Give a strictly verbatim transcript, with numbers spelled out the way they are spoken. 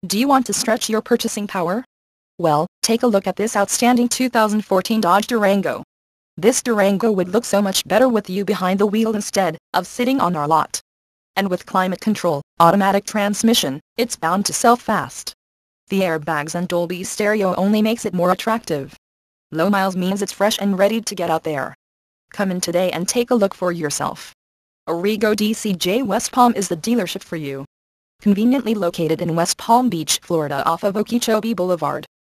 Do you want to stretch your purchasing power? Well, take a look at this outstanding two thousand fourteen Dodge Durango. This Durango would look so much better with you behind the wheel instead of sitting on our lot. And with climate control, automatic transmission, it's bound to sell fast. The airbags and Dolby stereo only makes it more attractive. Low miles means it's fresh and ready to get out there. Come in today and take a look for yourself. Arrigo D C J West Palm is the dealership for you. Conveniently located in West Palm Beach, Florida off of Okeechobee Boulevard.